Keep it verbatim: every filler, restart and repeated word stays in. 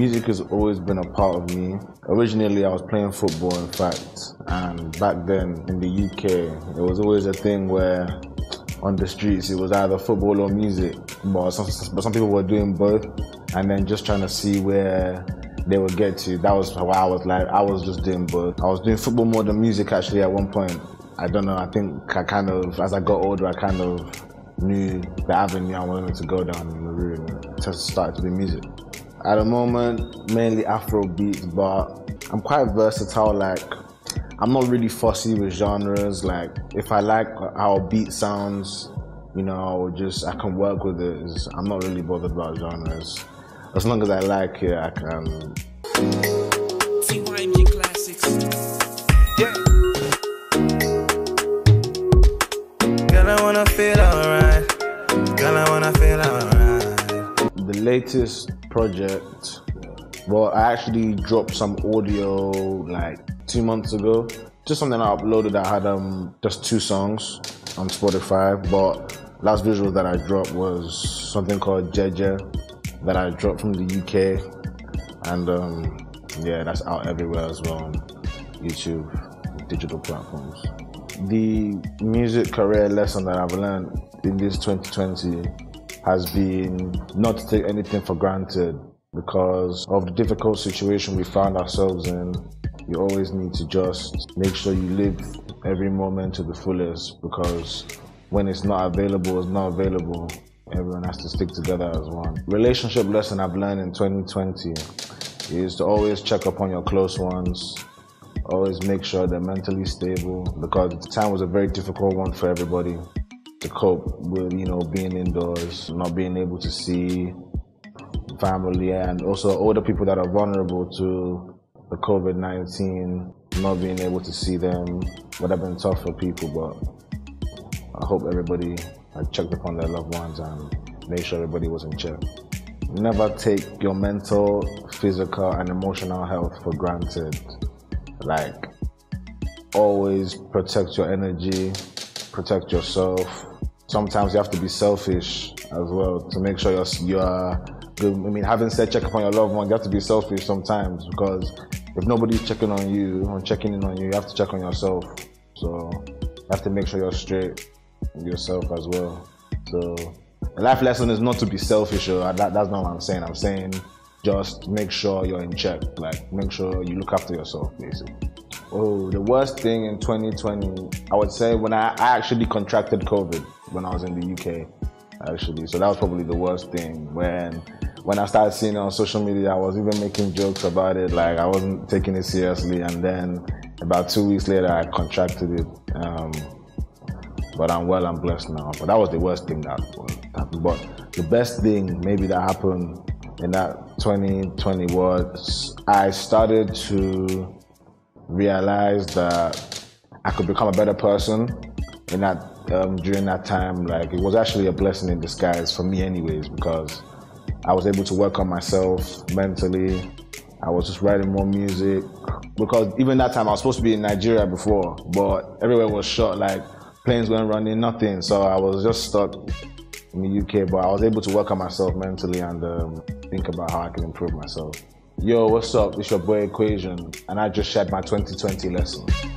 Music has always been a part of me. Originally, I was playing football, in fact, and back then in the U K, it was always a thing where on the streets it was either football or music, but some, but some people were doing both, and then just trying to see where they would get to. That was how I was like, I was just doing both. I was doing football more than music actually at one point. I don't know, I think I kind of, as I got older, I kind of knew the avenue I wanted to go down in the room to start to do music. At the moment, mainly Afro beats, but I'm quite versatile. Like, I'm not really fussy with genres. Like, if I like how a beat sounds, you know, I will just, I can work with it. It's, I'm not really bothered about genres. As long as I like it, I can. T Y M G Classics. Yeah. Girl, I wanna feel alright. Girl, I wanna feel alright. The latest project, well, I actually dropped some audio like two months ago. Just something I uploaded that had um just two songs on Spotify, but last visual that I dropped was something called Jeje that I dropped from the U K, and um, yeah, that's out everywhere as well on YouTube, digital platforms. The music career lesson that I've learned in this twenty twenty has been not to take anything for granted. Because of the difficult situation we found ourselves in, you always need to just make sure you live every moment to the fullest, because when it's not available, it's not available. Everyone has to stick together as one. Relationship lesson I've learned in twenty twenty is to always check up on your close ones, always make sure they're mentally stable, because the time was a very difficult one for everybody to cope with, you know, being indoors, not being able to see family, and also older people that are vulnerable to the COVID nineteen, not being able to see them would have been tough for people, but I hope everybody had checked upon their loved ones and made sure everybody was in check. Never take your mental, physical, and emotional health for granted. Like, always protect your energy, protect yourself. Sometimes you have to be selfish as well to make sure you're, you're good. I mean, having said check up on your loved one, you have to be selfish sometimes, because if nobody's checking on you or checking in on you, you have to check on yourself. So you have to make sure you're straight with yourself as well. So the life lesson is not to be selfish, or that, that's not what I'm saying. I'm saying just make sure you're in check. Like, make sure you look after yourself, basically. Oh, the worst thing in twenty twenty, I would say when I, I actually contracted COVID when I was in the U K, actually. So that was probably the worst thing. When when I started seeing it on social media, I was even making jokes about it, like I wasn't taking it seriously. And then about two weeks later, I contracted it. Um, but I'm well, I'm blessed now. But that was the worst thing that happened. But the best thing maybe that happened in that twenty twenty was I started to realize that I could become a better person in that um, during that time. Like, it was actually a blessing in disguise for me anyways, because I was able to work on myself mentally. I was just writing more music, because even that time I was supposed to be in Nigeria before, but everywhere was shut, like planes weren't running, nothing. So I was just stuck in the U K, but I was able to work on myself mentally and um, think about how I can improve myself. Yo, what's up? It's your boy Equation, and I just shared my twenty twenty lesson.